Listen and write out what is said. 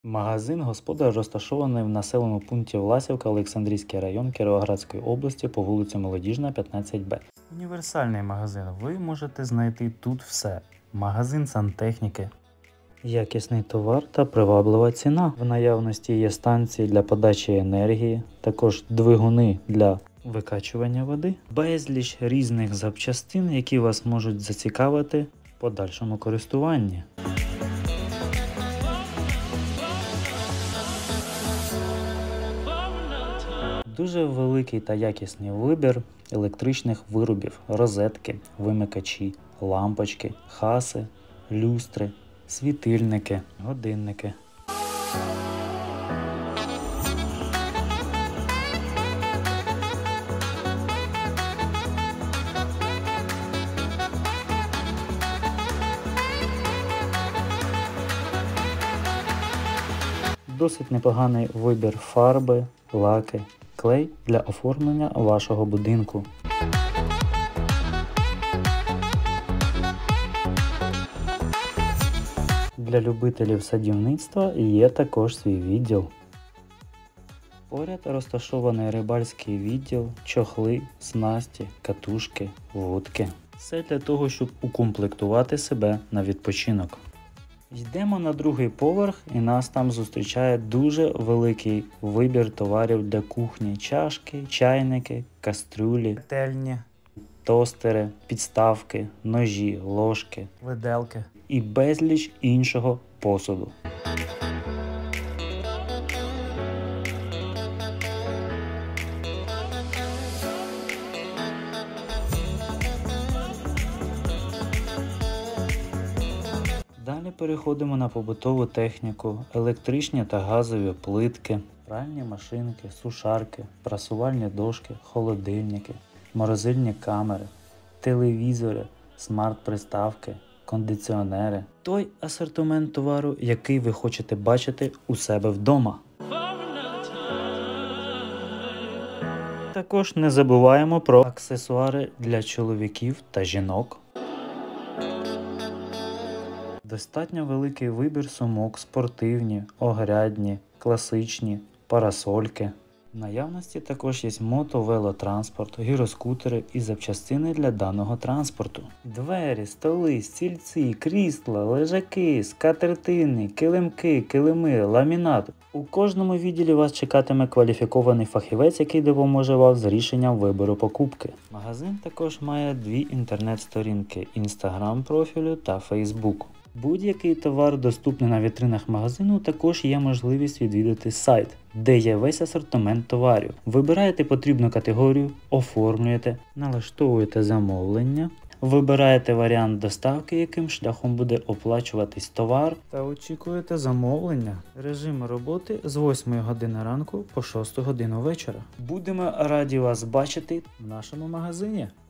Магазин «Господар» розташований в населеному пункті Власівка, Олександрійський район Кіровоградської області по вулиці Молодіжна, 15Б. Універсальний магазин. Ви можете знайти тут все. Магазин сантехніки, якісний товар та приваблива ціна. В наявності є станції для подачі енергії, також двигуни для викачування води, безліч різних запчастин, які вас можуть зацікавити в подальшому користуванні. Дуже великий та якісний вибір електричних виробів, розетки, вимикачі, лампочки, хаси, люстри, світильники, годинники. Досить непоганий вибір фарби, лаки, клей для оформлення вашого будинку. Для любителів садівництва є також свій відділ. Поряд розташований рибальський відділ, чохли, снасті, катушки, вудки. Все для того, щоб укомплектувати себе на відпочинок. Йдемо на другий поверх і нас там зустрічає дуже великий вибір товарів для кухні. Чашки, чайники, кастрюлі, пательні, тостери, підставки, ножі, ложки, виделки і безліч іншого посуду. Далі переходимо на побутову техніку, електричні та газові плитки, пральні машинки, сушарки, прасувальні дошки, холодильники, морозильні камери, телевізори, смарт-приставки, кондиціонери. Той асортимент товару, який ви хочете бачити у себе вдома. Також не забуваємо про аксесуари для чоловіків та жінок. Достатньо великий вибір сумок, спортивні, огрядні, класичні, парасольки. В наявності також є мото-велотранспорт, гіроскутери і запчастини для даного транспорту. Двері, столи, стільці, крісла, лежаки, скатертини, килимки, килими, ламінат. У кожному відділі вас чекатиме кваліфікований фахівець, який допоможе вам з рішенням вибору покупки. Магазин також має дві інтернет-сторінки – Instagram профілю та Facebook. Будь-який товар доступний на вітринах магазину, також є можливість відвідати сайт, де є весь асортимент товарів. Вибираєте потрібну категорію, оформлюєте, налаштовуєте замовлення, вибираєте варіант доставки, яким шляхом буде оплачуватись товар, та очікуєте замовлення. Режим роботи з 8 години ранку по 6 годину вечора. Будемо раді вас бачити в нашому магазині.